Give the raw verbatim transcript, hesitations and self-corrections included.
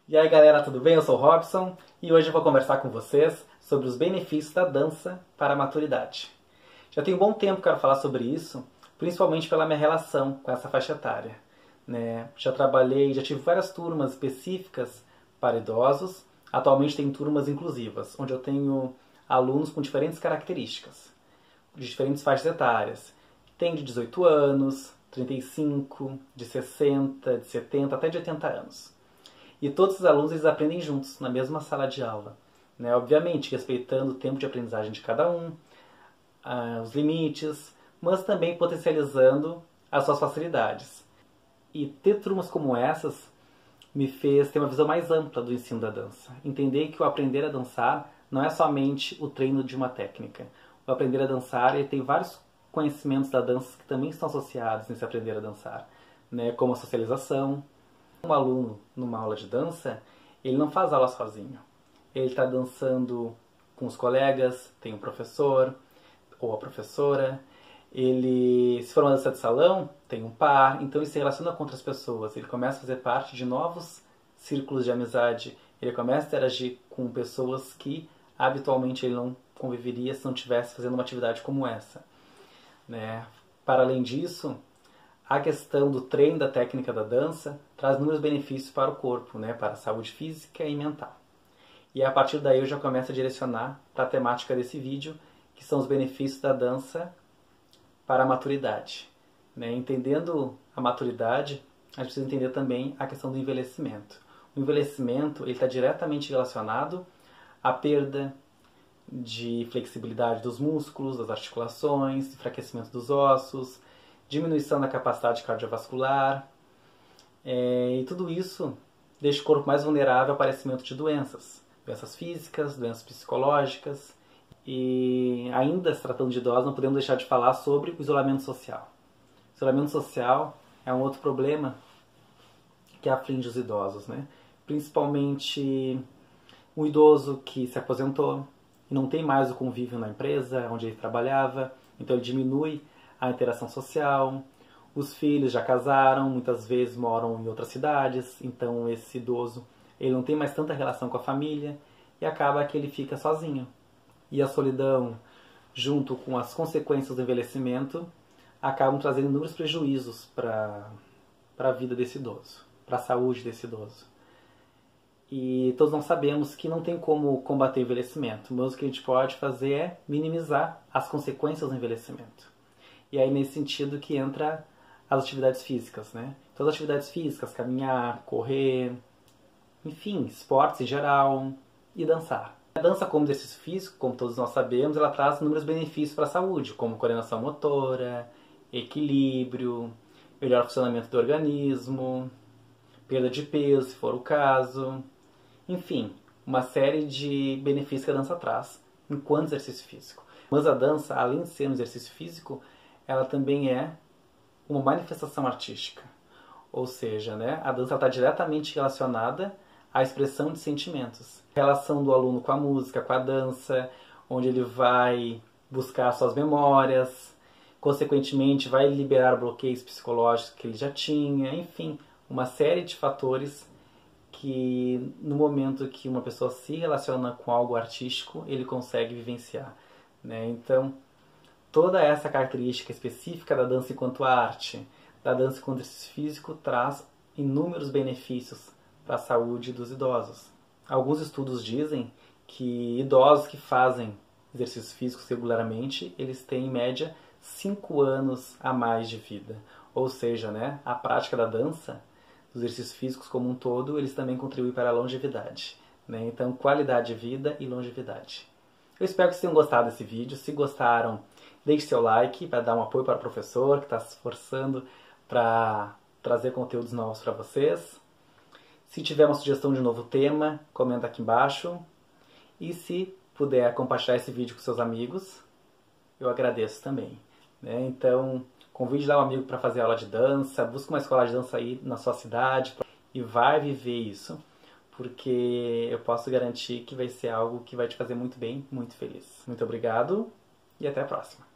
E aí galera, tudo bem? Eu sou o Robson e hoje eu vou conversar com vocês sobre os benefícios da dança para a maturidade. Já tem um bom tempo que eu quero falar sobre isso, principalmente pela minha relação com essa faixa etária. Né? Já trabalhei, já tive várias turmas específicas para idosos, atualmente tem turmas inclusivas, onde eu tenho alunos com diferentes características, de diferentes faixas etárias. Tem de dezoito anos, trinta e cinco, de sessenta, de setenta, até de oitenta anos. E todos os alunos eles aprendem juntos, na mesma sala de aula. Né? Obviamente, respeitando o tempo de aprendizagem de cada um, ah, os limites, mas também potencializando as suas facilidades. E ter turmas como essas me fez ter uma visão mais ampla do ensino da dança. Entender que o aprender a dançar não é somente o treino de uma técnica. O aprender a dançar ele tem vários conhecimentos da dança que também estão associados nesse aprender a dançar, né? Como a socialização. Um aluno numa aula de dança, ele não faz aula sozinho. Ele está dançando com os colegas, tem um professor ou a professora. Ele, se for uma dança de salão, tem um par, então ele se relaciona com outras pessoas. Ele começa a fazer parte de novos círculos de amizade. Ele começa a interagir com pessoas que habitualmente ele não conviveria se não estivesse fazendo uma atividade como essa. Né? Para além disso, a questão do treino da técnica da dança traz inúmeros benefícios para o corpo, né? Para a saúde física e mental. E a partir daí eu já começo a direcionar para a temática desse vídeo, que são os benefícios da dança para a maturidade. Né? Entendendo a maturidade, a gente precisa entender também a questão do envelhecimento. O envelhecimento está diretamente relacionado à perda de flexibilidade dos músculos, das articulações, enfraquecimento dos ossos, diminuição da capacidade cardiovascular, é, e tudo isso deixa o corpo mais vulnerável ao aparecimento de doenças, doenças físicas, doenças psicológicas, e ainda se tratando de idosos, não podemos deixar de falar sobre o isolamento social. O isolamento social é um outro problema que aflige os idosos, né? Principalmente um idoso que se aposentou e não tem mais o convívio na empresa onde ele trabalhava, então ele diminui a interação social. Os filhos já casaram, muitas vezes moram em outras cidades, então esse idoso ele não tem mais tanta relação com a família e acaba que ele fica sozinho. E a solidão, junto com as consequências do envelhecimento, acabam trazendo inúmeros prejuízos para para a vida desse idoso, para a saúde desse idoso. E todos nós sabemos que não tem como combater o envelhecimento, mas o que a gente pode fazer é minimizar as consequências do envelhecimento. E aí nesse sentido que entra as atividades físicas, né? Todas as atividades físicas, caminhar, correr, enfim, esportes em geral e dançar. A dança como exercício físico, como todos nós sabemos, ela traz inúmeros benefícios para a saúde, como coordenação motora, equilíbrio, melhor funcionamento do organismo, perda de peso, se for o caso, enfim, uma série de benefícios que a dança traz enquanto exercício físico. Mas a dança, além de ser um exercício físico, ela também é uma manifestação artística. Ou seja, né, a dança está diretamente relacionada à expressão de sentimentos. A relação do aluno com a música, com a dança, onde ele vai buscar suas memórias, consequentemente vai liberar bloqueios psicológicos que ele já tinha, enfim, uma série de fatores que no momento que uma pessoa se relaciona com algo artístico, ele consegue vivenciar. Né? Então, toda essa característica específica da dança enquanto arte, da dança enquanto exercício físico, traz inúmeros benefícios para a saúde dos idosos. Alguns estudos dizem que idosos que fazem exercícios físicos regularmente, eles têm em média cinco anos a mais de vida. Ou seja, né, a prática da dança, dos exercícios físicos como um todo, eles também contribuem para a longevidade. Né? Então, qualidade de vida e longevidade. Eu espero que vocês tenham gostado desse vídeo. Se gostaram, deixe seu like para dar um apoio para o professor que está se esforçando para trazer conteúdos novos para vocês. Se tiver uma sugestão de novo tema, comenta aqui embaixo. E se puder compartilhar esse vídeo com seus amigos, eu agradeço também. Né? Então, convide lá um amigo para fazer aula de dança, busque uma escola de dança aí na sua cidade e vai viver isso, porque eu posso garantir que vai ser algo que vai te fazer muito bem, muito feliz. Muito obrigado e até a próxima.